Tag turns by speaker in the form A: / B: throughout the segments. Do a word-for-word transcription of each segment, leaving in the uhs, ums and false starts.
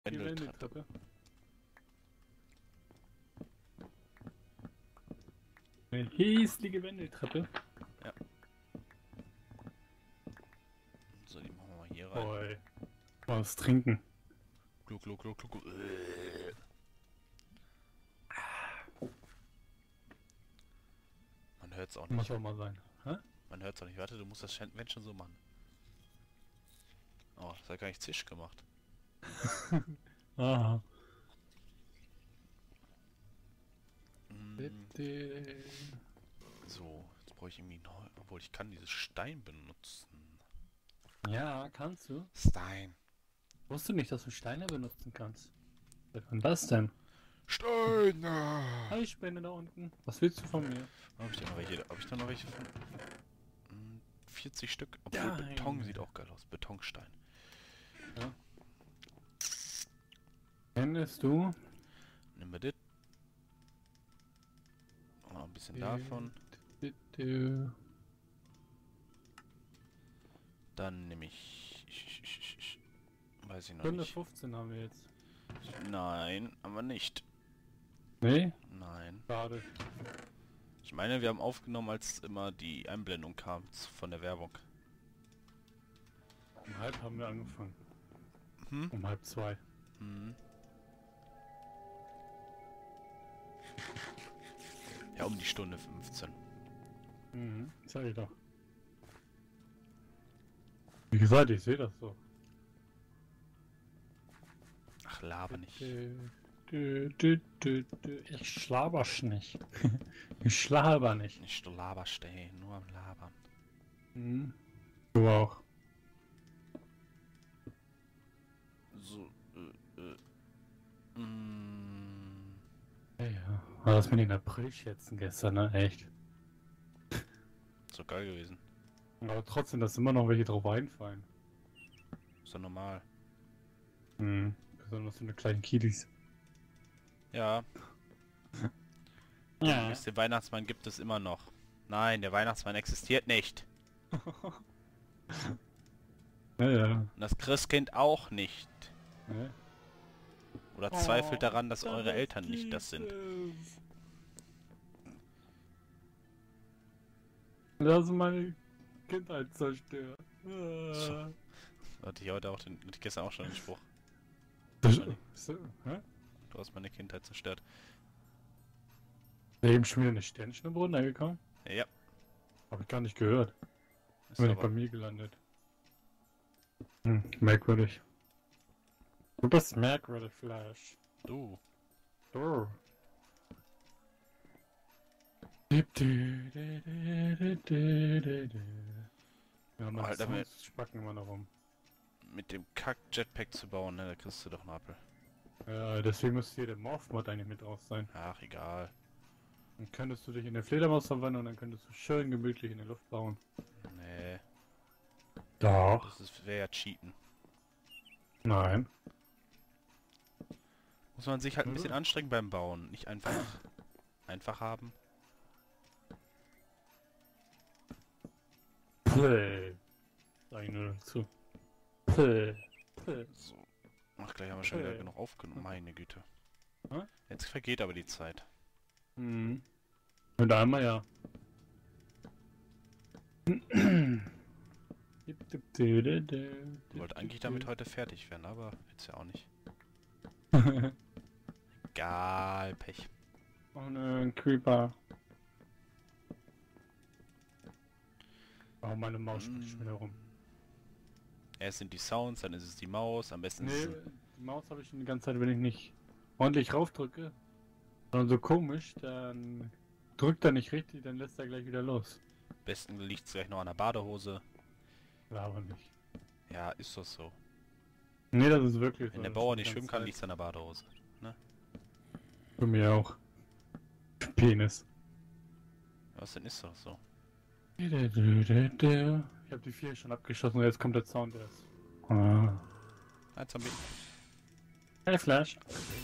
A: Die
B: Wendeltreppe.
A: Wendeltreppe. Eine hässliche Wendeltreppe.
B: Ja. So, die machen wir mal hier rein.
A: Boy. Was trinken.
B: Gluck, gluck, gluck, gluck. Man hört's auch nicht.
A: Muss auch mal sein. Hä?
B: Man hört's auch nicht. Warte, du musst das wenn schon so machen. Oh, das hat gar nicht Zisch gemacht.
A: Aha.
B: Mm,
A: Bitte.
B: so, jetzt brauche ich irgendwie neu. Obwohl, ich kann dieses Stein benutzen.
A: Ja, kannst du.
B: Stein.
A: Wusstest du nicht, dass du Steine benutzen kannst? Wer kann das denn?
B: Steine!
A: Hi, Spende da unten. Was willst du von mir?
B: Habe ich da noch welche? Habe ich da noch welche von? Mm, vierzig Stück. Obwohl
A: Nein.
B: Beton sieht auch geil aus. Betonstein.
A: Ja. Kennst du?
B: Nehmen wir das. Noch ein bisschen davon.
A: Bitte.
B: Dann nehme ich... Weiß ich noch
A: Stunde
B: nicht.
A: fünfzehn haben wir jetzt.
B: Nein, aber nicht.
A: Nee?
B: Nein.
A: Schade.
B: Ich meine, wir haben aufgenommen, als immer die Einblendung kam von der Werbung.
A: Um halb haben wir angefangen.
B: Hm?
A: Um halb zwei.
B: Hm. Ja, um die Stunde fünfzehn.
A: Mhm, sag ich doch. Wie gesagt, ich sehe das so.
B: Ach, laber nicht.
A: Dü, dü, dü, dü, dü. Ich schlabersch nicht. Ich schlaber nicht.
B: Nicht du laberst, ey, nur am Labern.
A: Mhm. Du auch.
B: So, äh, äh. Mm.
A: Ja, ja. War das mit den Aprilschätzen gestern, ne? Echt.
B: So geil gewesen.
A: Aber trotzdem, dass immer noch welche drauf einfallen.
B: Ist doch normal.
A: Mhm. Besonders so eine kleinen Kiddies.
B: Ja.
A: Ja.
B: Wisst ihr, Weihnachtsmann gibt es immer noch. Nein, der Weihnachtsmann existiert nicht.
A: Ja, ja.
B: Und das Christkind auch nicht.
A: Ja.
B: Oder zweifelt daran, dass eure Eltern nicht das sind.
A: Das ist meine Kindheit zerstört.
B: So. Hatte ich heute auch den, hatte ich gestern auch schon den Spruch.
A: So, hä?
B: Du hast meine Kindheit zerstört.
A: Ist eben schon wieder eine Sternchen im Brunnen angekommen?
B: Ja.
A: Hab ich gar nicht gehört.
B: Ist
A: Bin ich
B: aber
A: bei mir gelandet. Hm, merkwürdig. Du bist merkwürdig, Flash.
B: du.
A: Oh. Ja, man
B: Alter, mit,
A: spacken immer noch rum.
B: mit dem Kack-Jetpack zu bauen, ne, da kriegst du doch einen Apfel.
A: Ja, deswegen müsste hier der Morph-Mod eigentlich mit drauf sein.
B: Ach, egal.
A: Dann könntest du dich in der Fledermaus verwandeln und dann könntest du schön gemütlich in der Luft bauen.
B: Nee,
A: Doch.
B: das wäre ja Cheaten.
A: Nein.
B: Muss man sich halt ein
A: Mhm.
B: bisschen anstrengen beim Bauen. Nicht einfach... einfach haben.
A: Play. Sag ich nur dazu. Play. Play.
B: So. Ach, gleich haben wir schon wieder
A: Äh.
B: genug aufgenommen. Meine Güte.
A: Hä?
B: Jetzt vergeht aber die Zeit.
A: Mhm. Und einmal ja.
B: Ich wollte eigentlich damit heute fertig werden, aber jetzt ja auch nicht. Egal, Pech.
A: Oh ne, ein Creeper. Oh, meine Maus springt schon wieder rum.
B: Erst sind die Sounds, dann ist es die Maus, am besten
A: Nee,
B: ist es...
A: die Maus habe ich schon die ganze Zeit, wenn ich nicht ordentlich raufdrücke, sondern so komisch, dann drückt er nicht richtig, dann lässt er gleich wieder los.
B: Am besten liegt es gleich noch an der Badehose.
A: Ja, aber nicht.
B: Ja, ist das so.
A: Nee, das ist wirklich so.
B: Wenn der
A: das
B: Bauer
A: ist die
B: nicht schwimmen
A: ganze
B: kann,
A: Zeit.
B: liegt es an der Badehose. Ne?
A: Für mich auch. Penis.
B: Was denn ist das so?
A: Ich habe die vier schon abgeschossen und jetzt kommt der Sound erst. Ah.
B: Ein Zombie.
A: Hey Flash.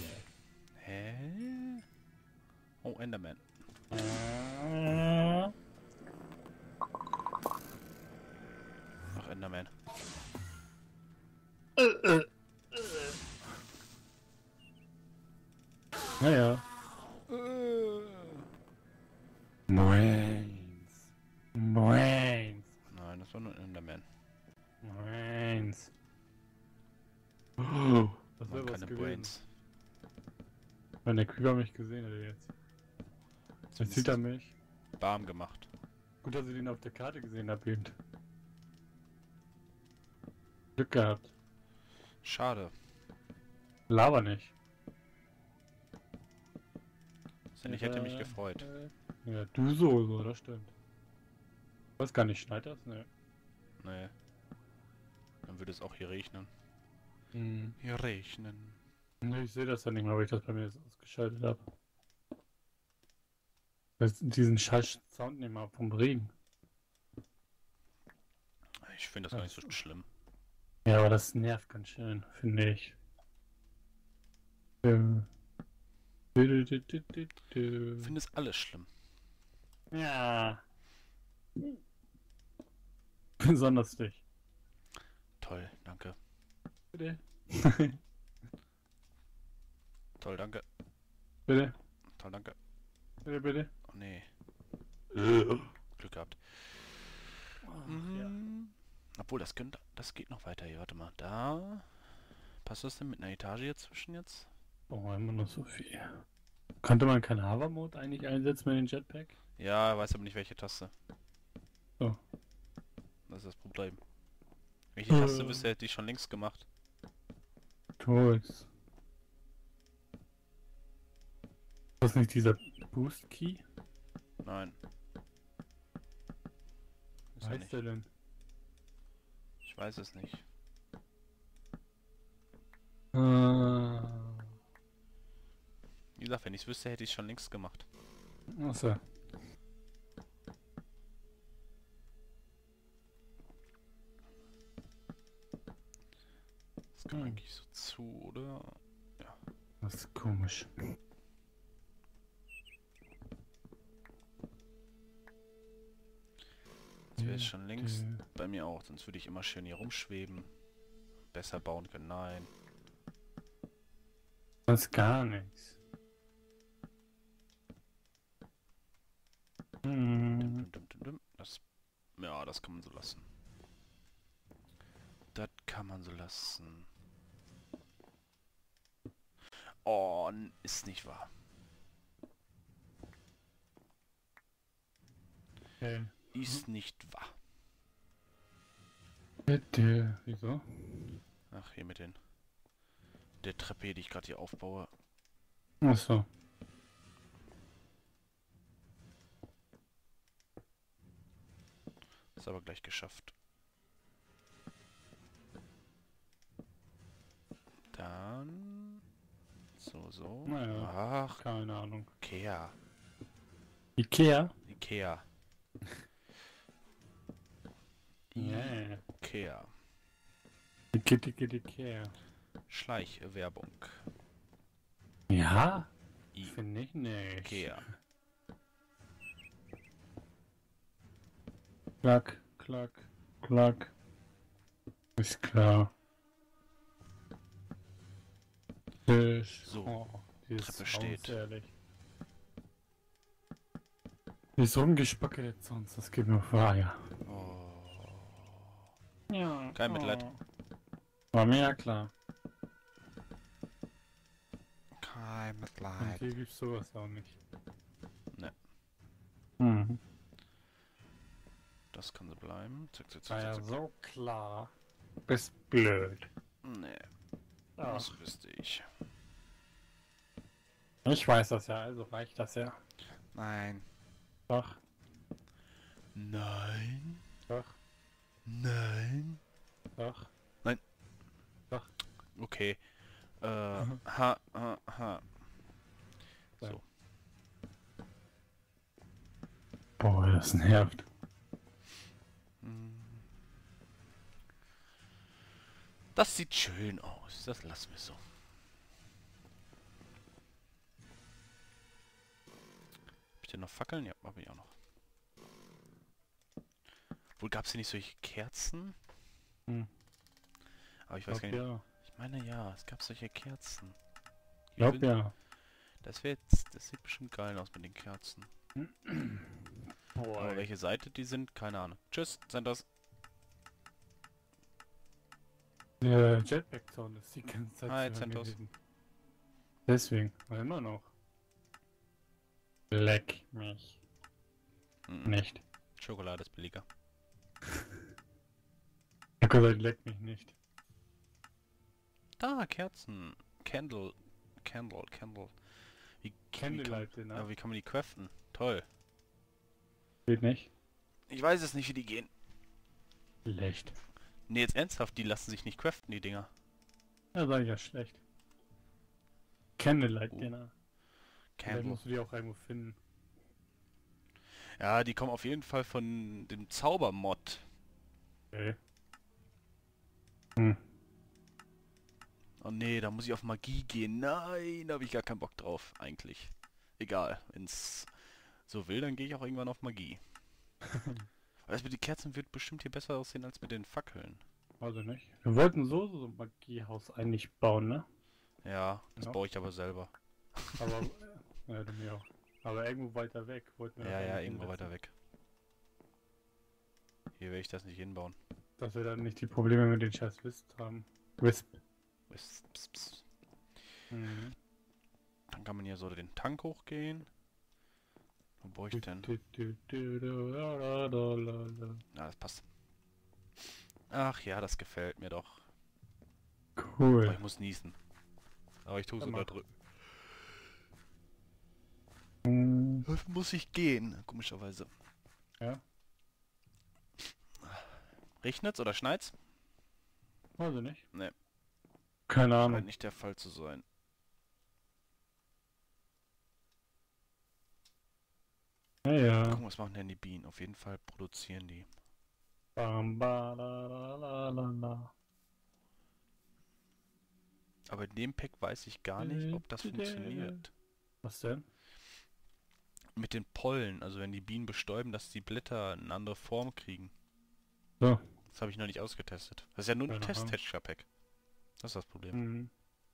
B: Hä? Oh, Enderman.
A: Ah.
B: Ach, Enderman.
A: Äh, äh. Naja. Moins. Moins.
B: Nein, das war nur ein Enderman.
A: Moins. Oh, das
B: Man
A: wäre was
B: keine
A: gewesen.
B: Brains.
A: Wenn der Creeper mich gesehen hätte jetzt. Jetzt sieht er mich.
B: Bam gemacht.
A: Gut, dass ich den auf der Karte gesehen habe eben. Glück gehabt.
B: Schade.
A: Lava nicht.
B: Denn ich hätte mich gefreut.
A: Ja, du so, so, das stimmt. Ich weiß gar nicht, schneit das? Ne.
B: Nee. Dann würde es auch hier regnen.
A: Hm.
B: Hier regnen.
A: Ne, ich sehe das ja nicht mehr, weil ich das bei mir jetzt ausgeschaltet habe. Diesen scheiß Sound nicht mal vom Regen.
B: Ich finde das gar nicht so schlimm.
A: Ja, aber das nervt ganz schön, finde ich. Ähm. Du, du, du, du, du.
B: Ich finde es alles schlimm.
A: Ja. Besonders dich.
B: Toll, danke.
A: Bitte.
B: Toll, danke.
A: Bitte.
B: Toll, danke.
A: Bitte, bitte.
B: Oh nee. Glück gehabt.
A: Ach,
B: Mhm.
A: ja.
B: Obwohl, das könnte, das geht noch weiter hier. Warte mal, da. Passt das denn mit einer Etage hier zwischen jetzt?
A: Oh, immer noch so viel. Konnte man keinen Hover-Mode eigentlich einsetzen mit dem Jetpack?
B: Ja, weiß aber nicht welche Taste.
A: Oh.
B: Das ist das Problem. Welche Taste
A: Äh.
B: wüsste, hätte ich schon längst gemacht.
A: Tools. Ist das nicht dieser Boost-Key?
B: Nein.
A: Was
B: Ist er
A: heißt
B: nicht.
A: der denn?
B: Ich weiß es nicht.
A: Äh.
B: Wie gesagt, wenn ich es wüsste, hätte ich es schon längst gemacht.
A: Achso.
B: Das kann
A: Hm.
B: eigentlich so zu, oder? Ja.
A: Das ist komisch.
B: Das wäre schon längst bei mir auch, sonst würde ich immer schön hier rumschweben. Besser bauen können, nein.
A: Das ist gar nichts. Hm.
B: Dum, dum, dum, dum. Das, ja, das kann man so lassen. Das kann man so lassen. Oh, n- ist nicht wahr.
A: Okay.
B: Ist nicht wahr.
A: Bitte. Wieso?
B: Ach, hier mit den... Der Treppe, die ich gerade hier aufbaue.
A: Achso.
B: Ist aber gleich geschafft. Dann... So, so.
A: Naja.
B: Ach,
A: Keine Ahnung.
B: Ikea.
A: Ikea?
B: Ikea.
A: Yeah.
B: Ikea.
A: Ikea, Ikea, Ikea.
B: Schleichwerbung.
A: Ja?
B: I
A: Finde ich nicht.
B: Ikea.
A: Klack, klack, klack. Ist klar. Tisch.
B: So,
A: Oh, dieses
B: Treppe
A: Haus,
B: steht.
A: ehrlich. Dieses Rumgespacke jetzt sonst, das geht mir Feuer.
B: Oh.
A: Ja.
B: Kein Mitleid.
A: War mir ja klar.
B: Kein
A: Und
B: Mitleid.
A: hier gibt's sowas auch nicht.
B: Ne.
A: Mhm.
B: Das kann so bleiben. Zack, zack,
A: War
B: zack,
A: ja
B: zack.
A: so klar. Bist blöd.
B: Nee,
A: Ja.
B: das wüsste ich.
A: Ich weiß das ja, also reicht das ja.
B: Nein.
A: Doch,
B: Nein.
A: doch,
B: Nein.
A: doch.
B: Okay. Äh,
A: Mhm.
B: ha, ha, ha. So.
A: Boah, das nervt.
B: Hm. Das sieht schön aus. Das lassen wir so. Hab ich denn noch Fackeln? Ja, habe ich auch noch. Wohl gab es hier nicht solche Kerzen?
A: Hm.
B: Aber ich weiß
A: Glaub
B: gar nicht.
A: ja.
B: Ich meine ja, es gab solche Kerzen. Die
A: Glaub
B: Wind-
A: ja.
B: Das wird jetzt, das sieht bestimmt geil aus mit den Kerzen.
A: Boah,
B: Aber
A: ey.
B: welche Seite die sind, keine Ahnung. Tschüss, sind das.
A: Der Jetpack-Zaun ist die ganze Zeit
B: Hi,
A: zu hören
B: Zentos.
A: gewesen. Deswegen, war immer noch. Leck mich.
B: Mhm.
A: Nicht.
B: Schokolade ist billiger.
A: Ich hab gesagt, leck mich nicht.
B: Da, Kerzen. Candle. Candle, Candle. Wie, wie, kann,
A: Candlelight Dinner.
B: ja, wie kann man die craften? Toll.
A: Geht nicht.
B: Ich weiß es nicht, wie die gehen.
A: Schlecht.
B: Ne, jetzt ernsthaft, die lassen sich nicht craften, die Dinger.
A: Ja, sag ich ja schlecht. Candlelight
B: Oh.
A: Dinner. Vielleicht
B: Candle.
A: musst du die auch irgendwo finden.
B: Ja, die kommen auf jeden Fall von dem Zaubermod.
A: Okay. Hm.
B: Oh nee, da muss ich auf Magie gehen. Nein, da habe ich gar keinen Bock drauf, eigentlich. Egal, wenn's so will, dann gehe ich auch irgendwann auf Magie. Aber das mit den Kerzen wird bestimmt hier besser aussehen als mit den Fackeln.
A: Also nicht. Wir wollten so so ein Magiehaus eigentlich bauen, ne?
B: Ja, das
A: Ja.
B: baue ich aber selber.
A: Aber, äh, ja, du mir auch. Aber irgendwo weiter weg wollten wir
B: Ja,
A: das
B: ja,
A: eigentlich
B: irgendwo
A: hinsetzen.
B: weiter weg. Hier werde ich das nicht hinbauen.
A: Dass wir dann nicht die Probleme mit den scheiß Wisp haben. Wisp.
B: Pss, pss, pss.
A: Mhm.
B: Dann kann man hier so den Tank hochgehen. Wo brauche ich denn?
A: Du, du, du, du, la, la, la, la.
B: Na, das passt. Ach ja, das gefällt mir doch. Aber
A: Cool.
B: ich muss niesen. Aber ich tue es
A: Dann mach.
B: unterdrücken.
A: Hm,
B: Dafür muss ich gehen, komischerweise.
A: Ja,
B: Regnet's oder schneit's?
A: weiß ich nicht.
B: Nee.
A: Keine
B: Scheint
A: Ahnung.
B: nicht der Fall zu sein.
A: Ja, ja.
B: Gucken, was machen denn die Bienen? Auf jeden Fall produzieren die.
A: Bam, ba, la, la, la, la, la.
B: Aber in dem Pack weiß ich gar nicht, ob das funktioniert.
A: Was denn?
B: Mit den Pollen, also wenn die Bienen bestäuben, dass die Blätter eine andere Form kriegen.
A: So.
B: Das habe ich noch nicht ausgetestet. Das ist ja nur ein
A: Keine Ahnung.
B: Test-Texture-Pack. Das ist das Problem.
A: Mhm.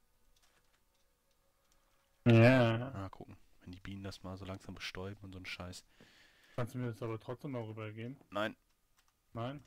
A: Ja.
B: Mal gucken, wenn die Bienen das mal so langsam bestäuben und so ein Scheiß.
A: Kannst du mir das aber trotzdem noch rübergeben?
B: Nein,
A: Nein?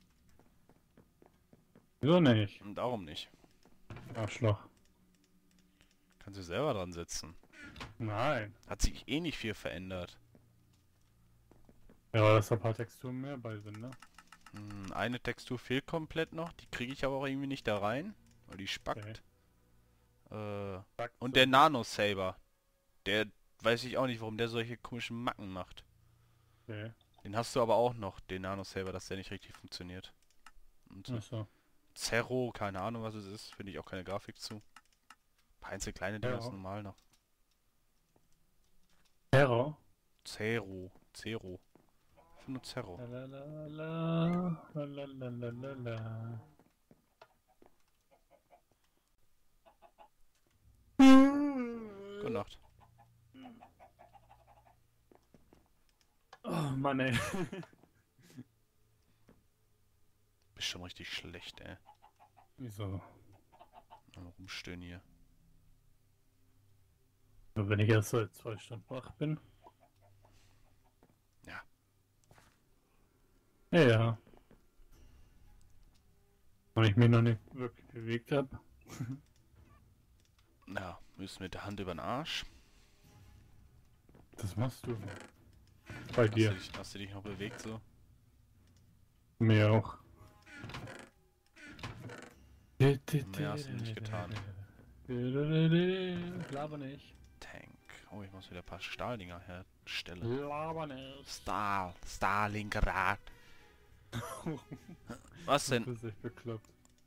A: Wieso nicht?
B: und darum nicht.
A: Arschloch.
B: Kannst du selber dran sitzen.
A: Nein.
B: Hat sich eh nicht viel verändert.
A: Ja, aber dass da ein paar Texturen mehr bei sind, ne?
B: Hm, eine Textur fehlt komplett noch, die kriege ich aber auch irgendwie nicht da rein, weil die spackt. Äh,
A: Zack,
B: und
A: so.
B: der Nano-Saber, der weiß ich auch nicht, warum der solche komischen Macken macht.
A: Okay.
B: Den hast du aber auch noch, den Nano-Saber, dass der nicht richtig funktioniert. Und so.
A: Achso.
B: Zerro, keine Ahnung was es ist, finde ich auch keine Grafik zu. Ein paar einzelne kleine Dinger
A: Ja.
B: ist normal noch.
A: Terror.
B: Zero, Zero. Einfach nur Zerro.
A: La la la la la la la la la.
B: Gute Nacht.
A: Oh Mann, ey.
B: Bist schon richtig schlecht, ey.
A: Wieso?
B: Mal rumstöhnen hier.
A: Nur wenn ich erst seit zwei Stunden wach bin.
B: Ja.
A: Ja, ja. Und ich mich noch nicht wirklich bewegt habe.
B: Ja, müssen mit der Hand über den Arsch.
A: Das machst du. Bei
B: Hast du,
A: dir.
B: dich, hast du dich noch bewegt so?
A: Mir auch.
B: Mehr hast du nicht getan.
A: Laber nicht.
B: Tank. Oh, ich muss wieder ein paar Stahldinger herstellen.
A: Laber nicht.
B: Stahl. Stalingrad. Was
A: Das
B: denn?
A: ist echt bekloppt.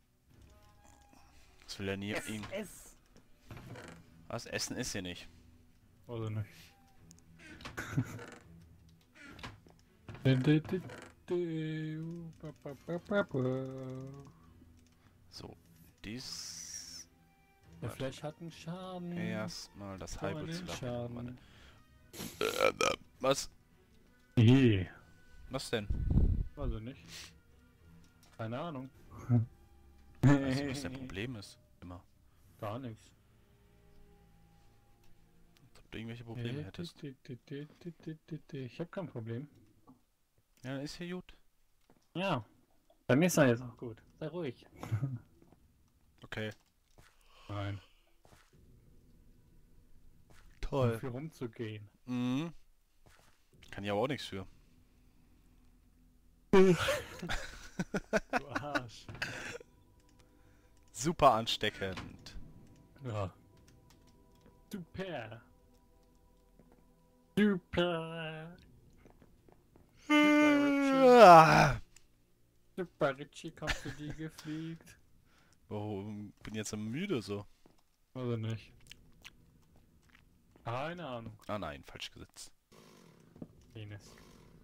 B: Was will er nie ihm?
A: S.
B: Was? Essen ist hier nicht.
A: Oder nicht.
B: So. Dies.
A: Der
B: Warte.
A: Flash hat einen Schaden.
B: Erstmal das
A: So
B: halbe
A: einen
B: zu
A: Schaden.
B: Was?
A: Je.
B: Was denn?
A: Also nicht. Keine Ahnung.
B: Weißt du, was dein Problem ist? Immer.
A: Gar nichts.
B: ob du irgendwelche Probleme hättest.
A: Ich habe kein Problem.
B: Ja, dann ist ja gut.
A: Ja. Bei mir ist er jetzt auch gut. Sei ruhig.
B: Okay.
A: Nein.
B: Toll.
A: Um viel rumzugehen.
B: Mhm. Kann ich aber auch nichts für.
A: Du Arsch.
B: Super ansteckend.
A: Ja. Super. Super.
B: Ah.
A: Super, Richie, kommst du die gefliegt?
B: Warum bin jetzt so müde so?
A: Oder nicht? Keine Ahnung.
B: Ah nein, falsch gesetzt.
A: Penis.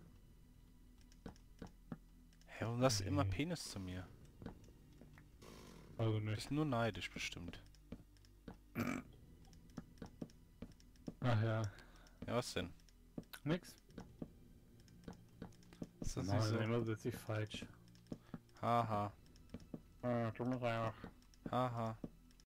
B: Hä, warum sagst du immer
A: Nee.
B: Penis zu mir?
A: Also
B: Du
A: nicht.
B: bist nur neidisch bestimmt.
A: Ach ja.
B: Ja, was denn?
A: Nix.
B: Ist das
A: Nein,
B: nicht so?
A: immer sitze ich falsch.
B: Haha.
A: Ah, du musst einfach.
B: Haha.